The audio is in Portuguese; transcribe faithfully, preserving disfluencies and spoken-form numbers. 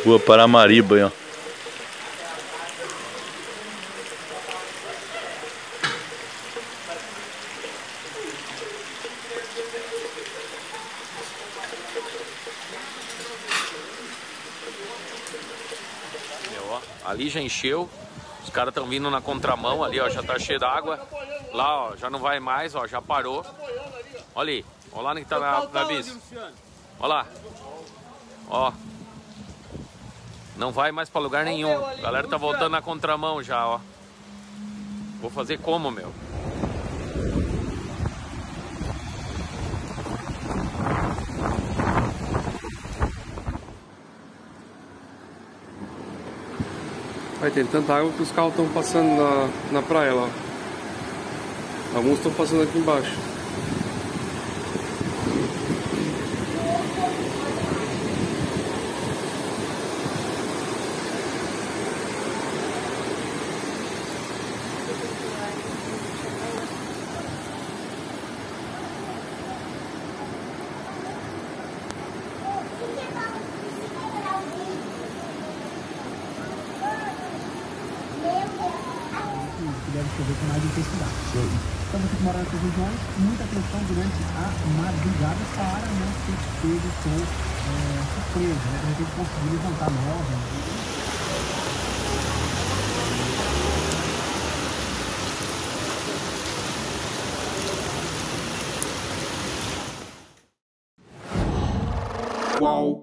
Rua Paramariba, aí, ó. Meu, ó, ali já encheu. Os caras estão vindo na contramão ali, ó, já tá cheio d'água. Lá, ó, já não vai mais, ó, já parou. Olha aí, olha lá onde que tá na, na bis. Olha lá. Ó. Não vai mais pra lugar nenhum. A galera tá voltando na contramão já, ó. Vou fazer como, meu? Aí tem tanta água que os carros estão passando na, na praia lá. Alguns estão passando aqui embaixo. Que deve chover com mais intensidade. Então você que mora nessas regiões, muita atenção durante a madrugada para não ser pego com é, surpresa, né? De repente conseguir levantar móveis. Qual?